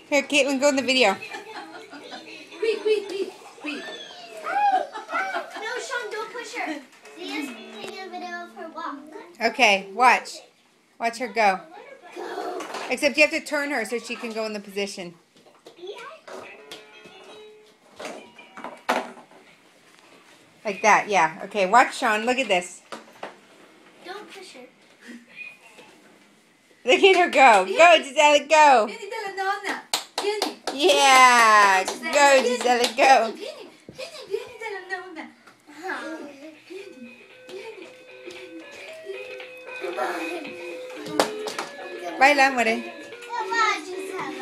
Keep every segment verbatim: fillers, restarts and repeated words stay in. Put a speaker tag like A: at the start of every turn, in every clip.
A: Here, Caitlin, go in the video.
B: Quick, quick, quick, quick.
C: No, Sean, don't push her. Zia's taking a video of her walk.
A: Okay, watch. Watch her go.
C: Go.
A: Except you have to turn her so she can go in the position. Like that, yeah. Okay, watch Sean. Look at this.
C: Don't push her.
A: Look at her go. Go, Gisela, go.
B: Vieni dalla nonna. Vieni.
A: Yeah. Go, Gisela, go.
B: Vieni, vieni, vieni dalla nonna.
A: Baila, amore.
C: Come on, Gisela.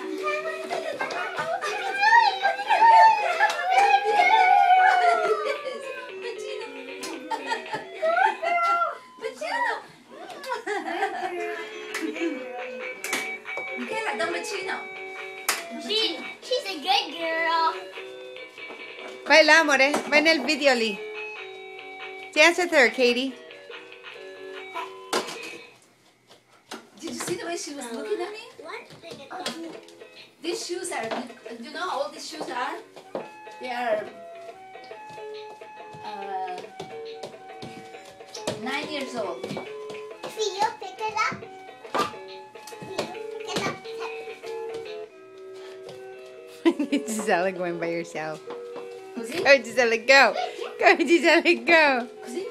B: Michaela, da un bacino.
C: She, she's a good girl.
A: Baila, amore. Va en el video, Lee. Dance with her, Katie.
B: Did you see the way she was looking at me? These shoes are, you know how old these shoes are? They are uh, nine years old.
C: Theo, pick it up. Pick it up.
A: Gisela going by herself.
B: Così?
A: Go, Gisela, go. Go, Gisela, go.
B: Così?